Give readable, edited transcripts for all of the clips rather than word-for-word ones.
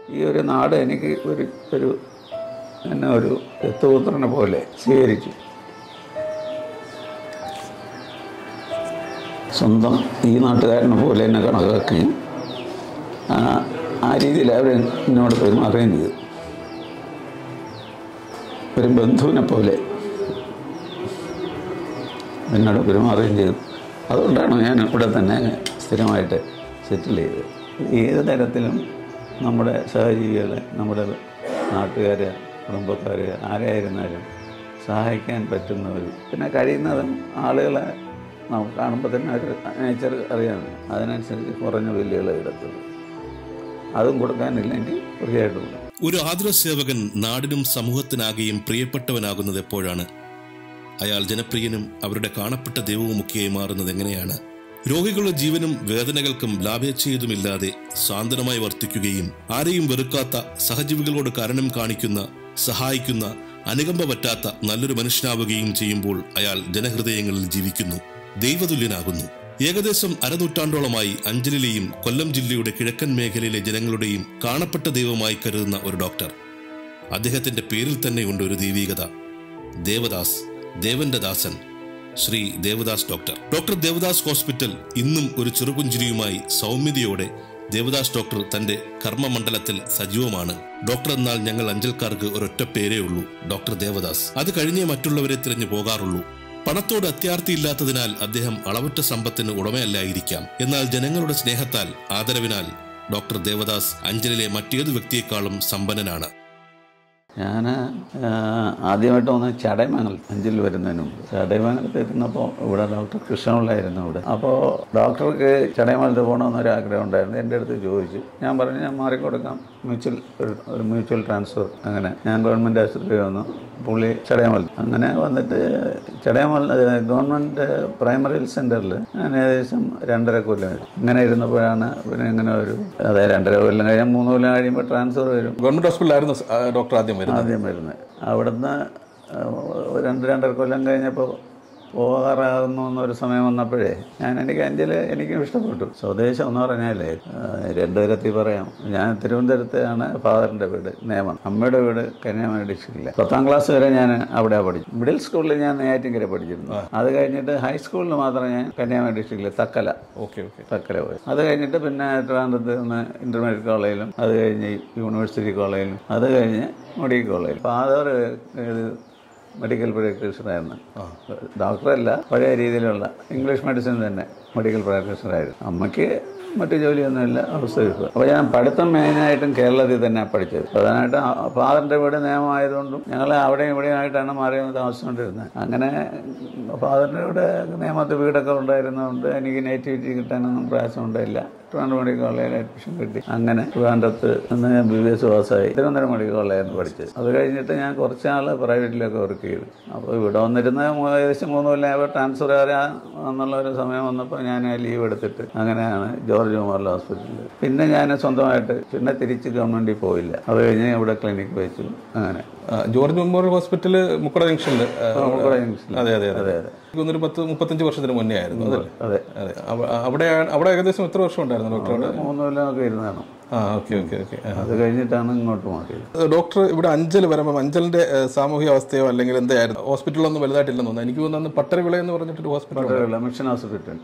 ഈ ഒരു നാട് എനിക്ക് ഒരു എന്നെ ഒരു ദത്തുപുത്രനെ പോലെ സ്വീകരിച്ചു. സ്വന്തം ഈ നാട്ടുകാരനെ പോലെ എന്നെ കണക്കാക്കുകയും ആ രീതിയിൽ അവർ എന്നോട് പെരുമാറുകയും ചെയ്തു. ഒരു ബന്ധുവിനെ പോലെ എന്നോട് പെരുമാറുകയും ചെയ്തു. അതുകൊണ്ടാണ് ഞാൻ ഇവിടെ തന്നെ സ്ഥിരമായിട്ട് സെറ്റിൽ ചെയ്തത്. ഏത് തരത്തിലും നമ്മുടെ സഹജീവികളെ, നമ്മുടെ നാട്ടുകാർ, കുടുംബക്കാർ ആരായിരുന്നാലും സഹായിക്കാൻ പറ്റുന്നവർ, പിന്നെ കഴിയുന്നതും ആളുകളെ നമുക്ക് കാണുമ്പോൾ തന്നെ ഒരു നേച്ചർ അറിയാമല്ലോ, അതിനനുസരിച്ച് കുറഞ്ഞ ബില്ലുകൾ എടുത്തത്. അതും കൊടുക്കാനില്ലെങ്കിൽ തീർച്ചയായിട്ടും. ഒരു ആതുര സേവകൻ നാടിനും സമൂഹത്തിനാകെയും പ്രിയപ്പെട്ടവനാകുന്നത് എപ്പോഴാണ്? അയാൾ ജനപ്രിയനും അവരുടെ കാണപ്പെട്ട ദൈവവുമൊക്കെയായി മാറുന്നത് എങ്ങനെയാണ്? രോഗികളുടെ ജീവനും വേദനകൾക്കും ലാഭേച്ഛയുമില്ലാതെ സാന്ത്വനമായി വർത്തിക്കുകയും ആരെയും വെറുക്കാത്ത, സഹജീവികളോട് കരുണ കാണിക്കുന്ന, സഹായിക്കുന്ന, അനുകമ്പ പറ്റാത്ത നല്ലൊരു മനുഷ്യനാവുകയും ചെയ്യുമ്പോൾ അയാൾ ജനഹൃദയങ്ങളിൽ ജീവിക്കുന്നു, ദൈവതുല്യനാകുന്നു. ഏകദേശം അരനൂറ്റാണ്ടോളമായി അഞ്ചലിലെയും കൊല്ലം ജില്ലയുടെ കിഴക്കൻ മേഖലയിലെ ജനങ്ങളുടെയും കാണപ്പെട്ട ദൈവമായി കരുതുന്ന ഒരു ഡോക്ടർ. അദ്ദേഹത്തിന്റെ പേരിൽ തന്നെയുണ്ട് ഒരു ദൈവീകത. ദേവദാസ്, ദേവന്റെ ദാസൻ, Shri Devadas doctor. Doctor Devadas hospital ഇന്നും ഒരു ചെറുപുഞ്ചിരിയുമായി സൗമ്യതയോടെ ദേവദാസ് ഡോക്ടർ തന്റെ കർമ്മമണ്ഡലത്തിൽ സജീവമാണ്. ഡോക്ടർ എന്നാൽ ഞങ്ങൾ അഞ്ചൽക്കാർക്ക് ഒരൊറ്റ പേരേ ഉള്ളൂ, ഡോക്ടർ ദേവദാസ്. അത് കഴിഞ്ഞേ മറ്റുള്ളവരെ തിരഞ്ഞു പോകാറുള്ളൂ. പണത്തോട് അത്യാർത്തിയില്ലാത്തതിനാൽ അദ്ദേഹം അളവറ്റ സമ്പത്തിന് ഉടമയല്ലായിരിക്കാം. എന്നാൽ ജനങ്ങളുടെ സ്നേഹത്താൽ, ആദരവിനാൽ ഡോക്ടർ ദേവദാസ് അഞ്ചലിലെ മറ്റേതു വ്യക്തിയെക്കാളും സമ്പന്നനാണ്. ഞാൻ ആദ്യമായിട്ട് വന്ന് ചടയമംഗൽ, അഞ്ചലിൽ വരുന്നതിന് മുമ്പ് ചടയമംഗലത്ത് എത്തുന്നപ്പോൾ ഇവിടെ ഡോക്ടർ കൃഷ്ണപിള്ളയായിരുന്നു ഇവിടെ. അപ്പോൾ ഡോക്ടർക്ക് ചടയമംഗലത്ത് പോകണമെന്നൊരാഗ്രഹം ഉണ്ടായിരുന്നു. എൻ്റെ അടുത്ത് ചോദിച്ചു. ഞാൻ പറഞ്ഞു ഞാൻ മാറിക്കൊടുക്കാം, ഒരു മ്യൂച്വൽ ട്രാൻസ്ഫർ. അങ്ങനെ ഞാൻ ഗവൺമെൻറ് ആശുപത്രിയിൽ വന്നു, പുള്ളി ചടയമംഗലം. അങ്ങനെ വന്നിട്ട് ഗവൺമെൻറ് പ്രൈമറി ഹെൽത്ത് സെൻ്ററിൽ ഞാൻ ഏകദേശം 2.5 കൊല്ലം ഇങ്ങനെ ഇരുന്നപ്പോഴാണ് പിന്നെ ഇങ്ങനെ ഒരു 2.5 കൊല്ലം കഴിഞ്ഞാൽ 3 കൊല്ലം കഴിയുമ്പോൾ ട്രാൻസ്ഫർ വരും. ഗവൺമെൻറ് ഹോസ്പിറ്റലായിരുന്നു ഡോക്ടർ ആദ്യം വരുന്നത്. അവിടുന്ന് 2.5 കൊല്ലം കഴിഞ്ഞപ്പോൾ പോകാറാകുന്നു എന്നൊരു സമയം വന്നപ്പോഴേ എനിക്ക് എനിക്കും ഇഷ്ടപ്പെട്ടു. സ്വദേശം എന്ന് പറഞ്ഞാലേ 2 തരത്തിൽ പറയാം. ഞാൻ തിരുവനന്തപുരത്താണ് ഫാദറിൻ്റെ വീട്, നേമം. അമ്മയുടെ വീട് കന്യാകുമാരി ഡിസ്ട്രിക്റ്റിലെ. 10ാം ക്ലാസ് വരെ ഞാൻ അവിടെ പഠിച്ചു. മിഡിൽ സ്കൂളിൽ ഞാൻ നെയ്യാറ്റിൻകര പഠിച്ചിരുന്നു. അത് കഴിഞ്ഞിട്ട് ഹൈസ്കൂളിൽ മാത്രം ഞാൻ കന്യാകുമാരി ഡിസ്ട്രിക്റ്റിലെ തക്കല പോയി. അത് കഴിഞ്ഞിട്ട് പിന്നെ ട്രിവാൻഡ്രത്ത് നിന്ന് ഇന്റർമീഡിയറ്റ് കോളേജിലും, അത് കഴിഞ്ഞ് യൂണിവേഴ്സിറ്റി കോളേജിലും, അത് കഴിഞ്ഞ് മെഡിക്കൽ കോളേജിലും. Father medical പ്രാക്ടീഷണറായിരുന്നു. ഡോക്ടറല്ല, പഴയ രീതിയിലുള്ള ഇംഗ്ലീഷ് മെഡിസിൻ തന്നെ മെഡിക്കൽ പ്രാക്ടീഷണറായിരുന്നു. അമ്മയ്ക്ക് മറ്റു ജോലിയൊന്നുമില്ല, ഹൗസ് വൈഫ്. അപ്പോൾ ഞാൻ പഠിത്തം മെയിനായിട്ടും കേരളത്തിൽ തന്നെ പഠിച്ചത്. പ്രധാനമായിട്ടും ഫാദറിൻ്റെ വീട് നിയമമായതുകൊണ്ടും ഞങ്ങൾ അവിടെയും ഇവിടെയും ആയിട്ടാണ് മാറി താമസിച്ചുകൊണ്ടിരുന്നത്. അങ്ങനെ ഫാദറിൻ്റെ വീട് നിയമത്തിൽ വീടൊക്കെ ഉണ്ടായിരുന്നതുകൊണ്ട് എനിക്ക് നേറ്റിവിറ്റി കിട്ടാനൊന്നും പ്രയാസമുണ്ടായില്ല. ട്രിവാൻഡ്രം മെഡിക്കൽ കോളേജിൽ അഡ്മിഷൻ കിട്ടി. അങ്ങനെ ട്രിവാൻഡ്രത്ത് നിന്ന് ഞാൻ BBS പാസ്സായി. തിരുവനന്തപുരം മെഡിക്കൽ കോളേജിലായിരുന്നു പഠിച്ചത്. അത് കഴിഞ്ഞിട്ട് ഞാൻ കുറച്ച് നാൾ പ്രൈവറ്റിലൊക്കെ വർക്ക് ചെയ്തു. അപ്പോൾ ഇവിടെ വന്നിരുന്ന ഏകദേശം 3 കൊല്ലം ട്രാൻസ്ഫർ എന്നുള്ളൊരു സമയം വന്നപ്പോൾ ഞാൻ ലീവ് എടുത്തിട്ട് അങ്ങനെയാണ് ജോർജ് മെമ്മോറിയൽ ഹോസ്പിറ്റലിൽ. പിന്നെ ഞാൻ സ്വന്തമായിട്ട് പിന്നെ തിരിച്ച് ഗവൺമെൻറ്റിൽ പോയില്ല. അത് കഴിഞ്ഞ് ഇവിടെ ക്ലിനിക്ക് വെച്ചു. അങ്ങനെ ജോർജ് മെമ്മോറിയൽ ഹോസ്പിറ്റൽ മുക്കട ജംഗ്ഷനിൽ. അതെ അതെ അതെ അതെ 10-35 വർഷത്തിന് മുന്നേ ആയിരുന്നു. അതെ അതെ. അവിടെ ഏകദേശം എത്ര വർഷം ഉണ്ടായിരുന്നു ഡോക്ടർ? 3 കൊല്ലമൊക്കെ ഇരുന്നാണ്. ഓക്കെ. അത് കഴിഞ്ഞിട്ടാണ് ഇങ്ങോട്ട് മാറിയത്. ഡോക്ടർ ഇവിടെ അഞ്ചൽ വരുമ്പോൾ അഞ്ചലിന്റെ സാമൂഹിക അവസ്ഥയോ അല്ലെങ്കിൽ എന്തായിരുന്നു? ഹോസ്പിറ്റലൊന്നും വലുതായിട്ടില്ലെന്ന് തോന്നുന്നു. എനിക്ക് തോന്നുന്നു പട്ടരവിള എന്ന് പറഞ്ഞിട്ടൊരു ഹോസ്പിറ്റൽ, മിഷൻ ഹോസ്പിറ്റൽ.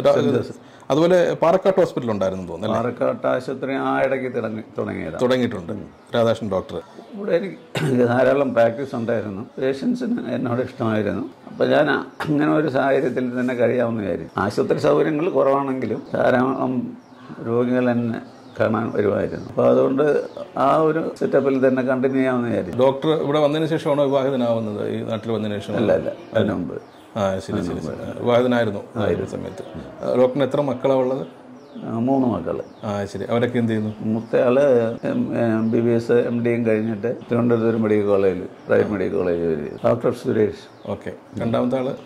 അതുപോലെ പാറക്കാട്ട് ഹോസ്പിറ്റൽ ഉണ്ടായിരുന്നു തോന്നുന്നു. പാറക്കാട്ട് ആശുപത്രി ആ ഇടയ്ക്ക് തുടങ്ങിയിട്ടുണ്ട് രാധാകൃഷ്ണൻ ഡോക്ടർ. ഇവിടെ എനിക്ക് ധാരാളം പ്രാക്ടീസ് ഉണ്ടായിരുന്നു. പേഷ്യൻസിന് എന്നോട് ഇഷ്ടമായിരുന്നു. അപ്പോൾ ഞാൻ അങ്ങനെ ഒരു സാഹചര്യത്തിൽ തന്നെ കഴിയാവുന്ന കാര്യം. ആശുപത്രി സൗകര്യങ്ങൾ കുറവാണെങ്കിലും ധാരാളം രോഗികൾ എന്നെ കാണാൻ വരുമായിരുന്നു. അപ്പോൾ അതുകൊണ്ട് ആ ഒരു സെറ്റപ്പിൽ തന്നെ കണ്ടിന്യൂ ചെയ്യാവുന്ന കാര്യം. ഡോക്ടർ ഇവിടെ വന്നതിന് ശേഷമാണോ വിവാഹിതനാവുന്നത്? ഈ നാട്ടിൽ വന്നതിന് ശേഷം? അല്ല അതിന് മുമ്പ്. ശരി. വിവാഹിതനായിരുന്നു ആ സമയത്ത്. ഡോക്ടറിന് എത്ര മക്കളാണ് ഉള്ളത്? 3 മക്കൾ. ശരി. അവരൊക്കെ എന്ത് ചെയ്യുന്നു? മൂത്തയാള് BBS MDയും കഴിഞ്ഞിട്ട് തിരുവനന്തപുരം മെഡിക്കൽ കോളേജിൽ, പ്രൈവറ്റ് മെഡിക്കൽ കോളേജിൽ ഡോക്ടർ സുരേഷ്. ഓക്കെ.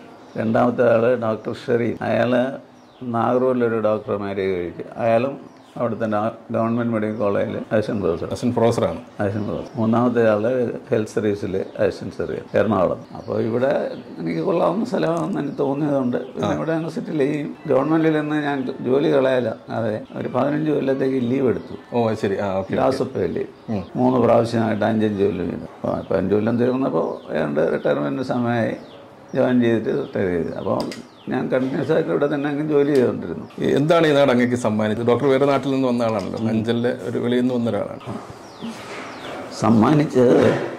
രണ്ടാമത്തെ ആള് ഡോക്ടർ ഷെറി. അയാൾ നാഗർകോവിലൊരു ഡോക്ടറെ മാരേജ് കഴിച്ചു. അയാളും അവിടെ തന്നെ ഗവൺമെൻറ് മെഡിക്കൽ കോളേജിൽ അസിസ്റ്റന്റ് പ്രൊഫസറാണ്. മൂന്നാമത്തെ ആൾ ഹെൽത്ത് സർവീസിൽ അസിസ്റ്റന്റ് സർവീസ് എറണാകുളം. അപ്പോൾ ഇവിടെ എനിക്ക് കൊള്ളാവുന്ന സ്ഥലമാണെന്ന് എനിക്ക് തോന്നിയതുകൊണ്ട് പിന്നെ ഇവിടെ അങ്ങ് സെറ്റിൽ ചെയ്യും. ഗവൺമെൻറ്റിൽ നിന്ന് ഞാൻ ജോലി കളയാല, അതെ, ഒരു 15 കൊല്ലത്തേക്ക് ലീവ് എടുത്തു. ശരി. ലാസപ്പല്ലേ 3 പ്രാവശ്യമായിട്ട് 5 ജോലി വീണു. അപ്പോൾ 5 കൊല്ലം തീർന്നപ്പോൾ ഏതാണ്ട് റിട്ടയർമെൻറ്റ് സമയമായി. ജോയിൻ ചെയ്തിട്ട് റിട്ടയർ ചെയ്ത്. അപ്പോൾ ഞാൻ കണ്ടിന്യൂസ് ആയിട്ട് ഇവിടെ തന്നെ അങ്ങ് ജോലി ചെയ്തുകൊണ്ടിരുന്നു. എന്താണ് ഈ നാട് അങ്ങേക്ക് സമ്മാനിച്ചത്? ഡോക്ടർ വേറെ നാട്ടിൽ നിന്ന് വന്ന ആളാണല്ലോ, അഞ്ചലിലെ ഒരു വെളിയിൽ നിന്ന് വന്ന ഒരാളാണ്. സമ്മാനിച്ചത്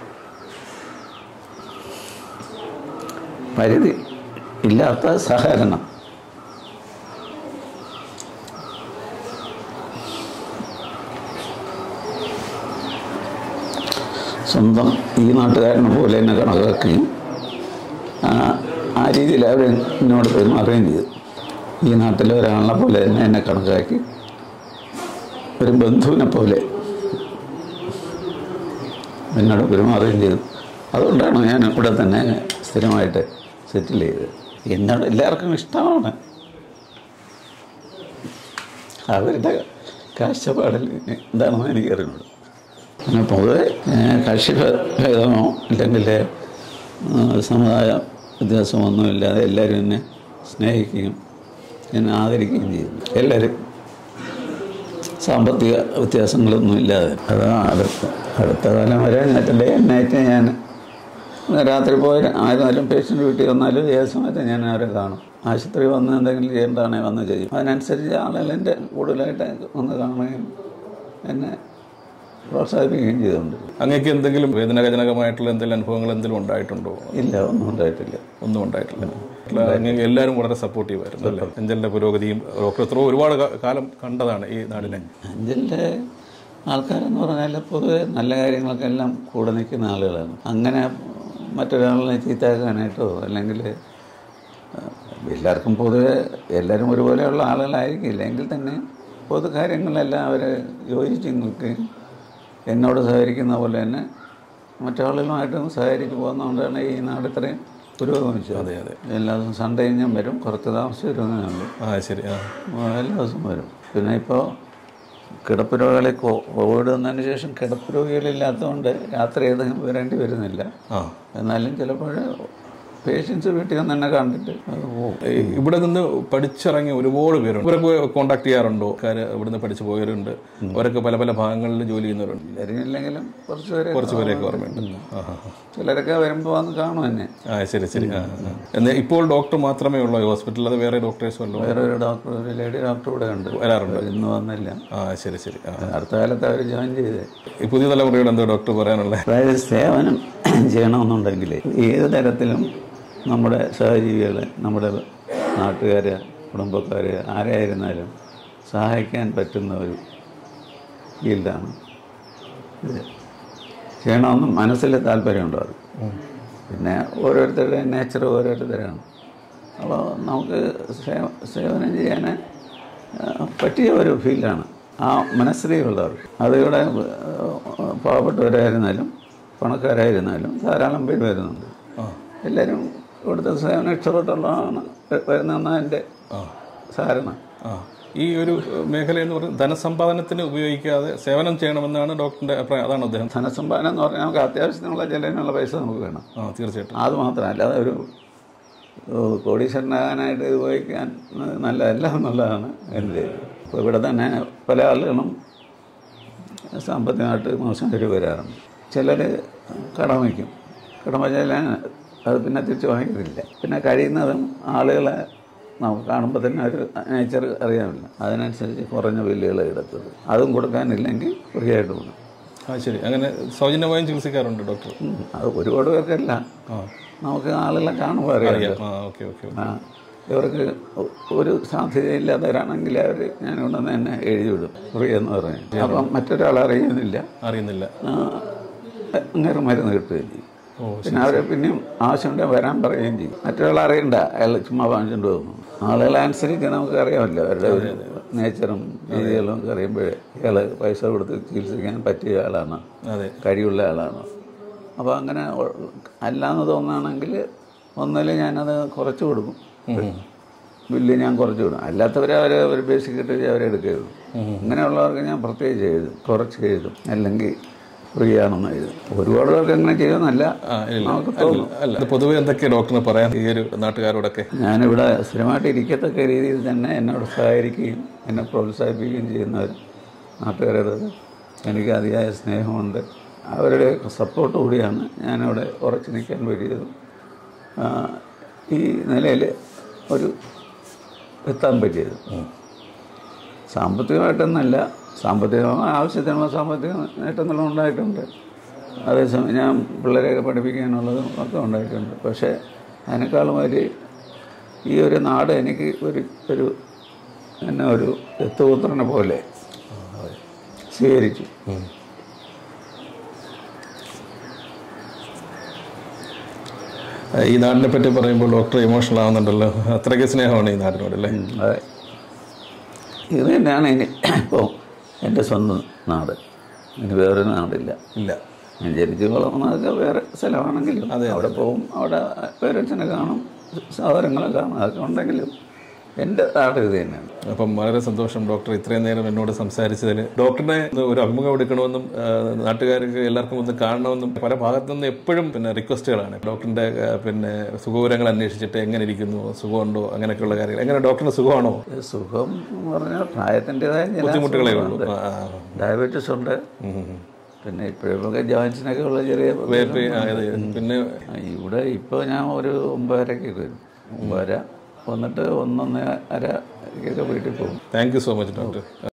പരിധി ഇല്ലാത്ത സഹകരണം. സ്വന്തം ഈ നാട്ടുകാരനെ പോലെ എന്നെ കണക്കാക്കുകയും ആ രീതിയിൽ അവർ എന്നോട് പെരുമാറുകയും ചെയ്തു. ഈ നാട്ടിലെ ഒരാളെ പോലെ തന്നെ എന്നെ കണക്കാക്കി ഒരു ബന്ധുവിനെ പോലെ എന്നോട് പെരുമാറുകയും ചെയ്തു. അതുകൊണ്ടാണ് ഞാൻ ഇവിടെ തന്നെ സ്ഥിരമായിട്ട് സെറ്റിൽ ചെയ്തത്. എന്നോട് എല്ലാവർക്കും ഇഷ്ടമാണ്. അവരുടെ കാഴ്ചപ്പാടിൽ എന്താണെന്ന് എനിക്കറിയുള്ളൂ. പിന്നെ പൊതുവെ കക്ഷിഭേദമോ അല്ലെങ്കിൽ സമുദായ വ്യത്യാസമൊന്നുമില്ലാതെ എല്ലാവരും എന്നെ സ്നേഹിക്കുകയും എന്നെ ആദരിക്കുകയും ചെയ്യുന്നു. എല്ലാവരും സാമ്പത്തിക വ്യത്യാസങ്ങളൊന്നും ഇല്ലാതെ. അതാണ് അടുത്ത കാലം വരെ നൈറ്റ് ഞാൻ രാത്രി പോയി ആയിരുന്നാലും പേഷ്യൻ്റ് വീട്ടിൽ വന്നാലും ഏത് സമയത്ത് ഞാൻ അവരെ കാണും. ആശുപത്രി വന്ന് എന്തെങ്കിലും ചെയ്യേണ്ടതാണെങ്കിൽ വന്ന് ചെയ്യും. അതിനനുസരിച്ച് ആളുകൾ എൻ്റെ കൂടുതലായിട്ട് വന്ന് കാണുകയും എന്നെ പ്രോത്സാഹിപ്പിക്കുകയും ചെയ്തിട്ടുണ്ട്. അങ്ങേക്ക് എന്തെങ്കിലും വേദനാജനകമായിട്ടുള്ള എന്തെങ്കിലും അനുഭവങ്ങൾ എന്തെങ്കിലും ഉണ്ടായിട്ടുണ്ടോ? ഇല്ല, ഒന്നും ഉണ്ടായിട്ടില്ല. എല്ലാവരും വളരെ സപ്പോർട്ടീവായിരുന്നു അല്ലേ? അഞ്ചലിൻ്റെ പുരോഗതിയും ഡോക്ടർ എത്രയോ ഒരുപാട് കാലം കണ്ടതാണ് ഈ നാടിനെ. അഞ്ചലിൻ്റെ ആൾക്കാരെന്ന് പറഞ്ഞാൽ പൊതുവെ നല്ല കാര്യങ്ങളൊക്കെ എല്ലാം കൂടെ നിൽക്കുന്ന ആളുകളാണ്. അങ്ങനെ മറ്റൊരാളിനെ ചീത്തയാക്കാനായിട്ടോ അല്ലെങ്കിൽ എല്ലാവർക്കും പൊതുവെ എല്ലാവരും ഒരുപോലെയുള്ള ആളുകളായിരിക്കില്ല. എങ്കിൽ തന്നെ പൊതു കാര്യങ്ങളെല്ലാം അവർ യോജിച്ച് നിൽക്കുകയും എന്നോട് സഹകരിക്കുന്ന പോലെ തന്നെ മറ്റാളുകളുമായിട്ടും സഹകരിച്ച് പോകുന്നതുകൊണ്ടാണ് ഈ നാട് ഇത്രയും പുരോഗമിച്ചത്. അതെ അതെ. എല്ലാ ദിവസവും സൺഡേയും ഞാൻ വരും, കുറച്ച് താമസിച്ച് വരുന്നേ. ശരി. എല്ലാ ദിവസവും വരും. പിന്നെ ഇപ്പോൾ കിടപ്പ് രോഗികളെ കോവിഡ് വന്നതിന് ശേഷം കിടപ്പ് രോഗികളില്ലാത്തതുകൊണ്ട് രാത്രി ഏതെങ്കിലും വരേണ്ടി വരുന്നില്ല. എന്നാലും ചിലപ്പോൾ പേഷ്യൻസ് വീട്ടിൽ നിന്ന് തന്നെ കണ്ടിട്ട് ഇവിടെ നിന്ന് പഠിച്ചിറങ്ങിയ ഒരുപാട് പേരുണ്ട്. ഇവരൊക്കെ കോൺടാക്ട് ചെയ്യാറുണ്ടോ? ഇവിടുന്ന് പഠിച്ചു പോയവരുണ്ട്, അവരൊക്കെ പല പല ഭാഗങ്ങളിൽ ജോലി ചെയ്യുന്നവരുണ്ട്. എല്ലാവരും കുറച്ച് പേരെയൊക്കെ ഓർമ്മയുണ്ട്. ചിലരൊക്കെ വരുമ്പോൾ വന്ന് കാണും എന്നെ. ശരി ശരി. എന്നാൽ ഇപ്പോൾ ഡോക്ടർ മാത്രമേ ഉള്ളൂ ഹോസ്പിറ്റലിൽ? അത് വേറെ ഡോക്ടേഴ്സും ഉള്ളൂ? വേറെ ഒരു ഡോക്ടർ, ഒരു ലേഡി ഡോക്ടർ ഇവിടെ ഉണ്ട്, വരാറുണ്ട്. ഇന്ന് വന്നില്ല. ശരി ശരി. അടുത്ത കാലത്ത് അവർ ജോയിൻ ചെയ്ത്. ഈ പുതിയ തലമുറയോട് എന്തോ ഡോക്ടർ പറയാനുള്ളത്? അതായത് സേവനം ചെയ്യണമെന്നുണ്ടെങ്കിൽ ഏത് തരത്തിലും നമ്മുടെ സഹജീവികൾ, നമ്മുടെ നാട്ടുകാർ, കുടുംബക്കാർ ആരായിരുന്നാലും സഹായിക്കാൻ പറ്റുന്ന ഒരു ഫീൽഡാണ് ഇത്. ചെയ്യണമെന്ന് മനസ്സിൽ താല്പര്യമുണ്ടോ അത്. പിന്നെ ഓരോരുത്തരുടെ നേച്ചർ ഓരോരുത്തരാണ്. അപ്പോൾ നമുക്ക് സേവനം ചെയ്യാൻ പറ്റിയ ഒരു ഫീൽഡാണ് ആ മനസ്ഥിതിയുള്ളവർ. അതിവിടെ പാവപ്പെട്ടവരായിരുന്നാലും പണക്കാരായിരുന്നാലും ധാരാളം പേര് വരുന്നുണ്ട്. എല്ലാവരും ഇവിടുത്തെ സേവനം ഇഷ്ടപ്പെട്ടുള്ളതാണ് വരുന്നതെന്നാണ് എൻ്റെ ധാരണ. ഈ ഒരു മേഖല എന്ന് പറയുന്നത് ധനസമ്പാദനത്തിന് ഉപയോഗിക്കാതെ സേവനം ചെയ്യണമെന്നാണ് ഡോക്ടറിൻ്റെ അഭിപ്രായം. അതാണ് അദ്ദേഹം. ധനസമ്പാദനം എന്ന് പറഞ്ഞാൽ നമുക്ക് അത്യാവശ്യത്തിനുള്ള ചെലവിനുള്ള പൈസ നമുക്ക് വേണം. തീർച്ചയായിട്ടും. അത് മാത്രമല്ല, ഒരു കോടീശ്വരനാകാനായിട്ട് ഉപയോഗിക്കാൻ നല്ലതല്ല എന്നുള്ളതാണ് എൻ്റെ. ഇപ്പോൾ ഇവിടെ തന്നെ പല ആളുകളും സാമ്പത്തികമായിട്ട് മോശമായിട്ട് വരാറുണ്ട്. ചിലർ കടം വയ്ക്കും. കടം വെച്ചാൽ അത് പിന്നെ തിരിച്ച് വാങ്ങിക്കുന്നില്ല. പിന്നെ കഴിയുന്നതും ആളുകളെ നമുക്ക് കാണുമ്പോൾ തന്നെ ഒരു നേച്ചർ അറിയാമില്ല. അതിനനുസരിച്ച് കുറഞ്ഞ ബില്ലുകൾ എടുത്തത്. അതും കൊടുക്കാനില്ലെങ്കിൽ ഫ്രീ ആയിട്ട് പോകും. ശരി. അങ്ങനെ സൗജന്യമായും ചികിത്സിക്കാറുണ്ട് ഡോക്ടർ? അത് ഒരുപാട് പേർക്കല്ല, നമുക്ക് ആളുകളെ കാണുമ്പോൾ അറിയാം. ഇവർക്ക് ഒരു സാധ്യതയില്ലാത്തവരാണെങ്കിൽ അവർ ഞാനിവിടെ തന്നെ എഴുതി വിടും ഫ്രീ എന്ന് പറഞ്ഞു. അപ്പം മറ്റൊരാൾ അറിയുന്നില്ല അങ്ങനെ മരുന്ന് കിട്ടുകയും ചെയ്യും. പിന്നെ അവർ പിന്നെയും ആവശ്യമുണ്ടെങ്കിൽ വരാൻ പറയുകയും ചെയ്യും. മറ്റൊരാൾ അറിയണ്ട, അയാൾ ചുമ്മാ വാങ്ങിച്ചുകൊണ്ട് പോകുന്നു. ആളുകളെ അനുസരിച്ച് നമുക്ക് അറിയാമല്ലോ അവരുടെ ഒരു നേച്ചറും രീതികളും ഒക്കെ അറിയുമ്പോഴേ ഇയാൾ പൈസ കൊടുത്ത് ചികിത്സിക്കാൻ പറ്റിയ ആളാണ്, കഴിവുള്ള ആളാണ്. അപ്പോൾ അങ്ങനെ അല്ലാന്ന് തോന്നുകയാണെങ്കിൽ ഒന്നിൽ ഞാനത് കുറച്ച് കൊടുക്കും. ബില്ല് ഞാൻ കുറച്ച് വിടും. അല്ലാത്തവരെ അവരെ ഒരു ബേസിക് കിട്ടി അവരെ എടുക്കുകയുള്ളൂ. അങ്ങനെയുള്ളവർക്ക് ഞാൻ പ്രത്യേകിച്ച് എഴുതും, കുറച്ച് എഴുതും, അല്ലെങ്കിൽ ഫ്രീ ആണെന്ന് എഴുതും. ഒരുപാട് പേർക്ക് അങ്ങനെ ചെയ്യുമെന്നല്ല, നമുക്ക് തോന്നും. അല്ല, പൊതുവെ എന്തൊക്കെയാണ് ഡോക്ടറിന് പറയാൻ ഈ ഒരു നാട്ടുകാരോടൊക്കെ? ഞാനിവിടെ സ്ഥിരമായിട്ട് ഇരിക്കത്തക്ക രീതിയിൽ തന്നെ എന്നോട് സഹായിക്കുകയും എന്നെ പ്രോത്സാഹിപ്പിക്കുകയും ചെയ്യുന്നവർ നാട്ടുകാരത് എനിക്ക് അതിയായ സ്നേഹമുണ്ട്. അവരുടെ സപ്പോർട്ട് കൂടിയാണ് ഞാനവിടെ ഉറച്ചു നിൽക്കാൻ പറ്റിയതും ഈ നിലയിൽ ഒരു എത്താൻ പറ്റിയത്. സാമ്പത്തികമായിട്ടൊന്നല്ല, സാമ്പത്തികമായ ആവശ്യത്തിനുള്ള സാമ്പത്തിക നേട്ടങ്ങളും ഉണ്ടായിട്ടുണ്ട്. അതേസമയം ഞാൻ പിള്ളേരെയൊക്കെ പഠിപ്പിക്കാനുള്ളതും ഒക്കെ ഉണ്ടായിട്ടുണ്ട്. പക്ഷേ അതിനേക്കാളും ഈ ഒരു നാട് എനിക്ക് ഒരു എന്നെ ഒരു ദത്തുപുത്രനെ പോലെ സ്വീകരിച്ചു. ഈ നാടിനെ പറ്റി പറയുമ്പോൾ ഡോക്ടർ ഇമോഷണൽ ആവുന്നുണ്ടല്ലോ, അത്രയ്ക്ക് സ്നേഹമാണ് ഈ നാടിനോടല്ലേ? അതെ, ഇത് തന്നെയാണ് ഇപ്പോൾ എൻ്റെ സ്വന്തം നാട്. ഇനി വേറൊരു നാടില്ല. ഞാൻ ജനിച്ചു വളർന്നതൊക്കെ വേറെ സ്ഥലമാണെങ്കിലും അവിടെ പോകും, അവിടെ പേരൻസിനെ കാണും, സഹോദരങ്ങളെ കാണും, അതൊക്കെ ഉണ്ടെങ്കിലും എൻ്റെ നാട് ഇത് തന്നെയാണ്. അപ്പം വളരെ സന്തോഷം ഡോക്ടർ ഇത്രയും നേരം എന്നോട് സംസാരിച്ചതിൽ. ഡോക്ടറിനെ ഒരു അഭിമുഖം എടുക്കണമെന്നും നാട്ടുകാർക്ക് എല്ലാവർക്കും ഒന്ന് കാണണമെന്നും പല ഭാഗത്തുനിന്ന് എപ്പോഴും റിക്വസ്റ്റുകളാണ്. ഡോക്ടറിൻ്റെ സുഖവിവരങ്ങൾ അന്വേഷിച്ചിട്ട് എങ്ങനെ ഇരിക്കുന്നു, സുഖമുണ്ടോ, അങ്ങനെയൊക്കെയുള്ള കാര്യങ്ങൾ. എങ്ങനെ ഡോക്ടറിന് സുഖമാണോ? സുഖം എന്ന് പറഞ്ഞാൽ പ്രായത്തിൻ്റെതായ ബുദ്ധിമുട്ടുകളേ ഉള്ളൂ. ഡയബറ്റീസ് ഉണ്ട്, പിന്നെ ഇപ്പോഴൊക്കെ ജോയിൻസിനൊക്കെ ഉള്ള ചെറിയ പിന്നെ ഇവിടെ ഇപ്പോൾ ഞാൻ ഒരു 9:30 വരും. 9:30 വന്നിട്ട് 1:30 വീട്ടിൽ പോകും. Thank you so much doctor.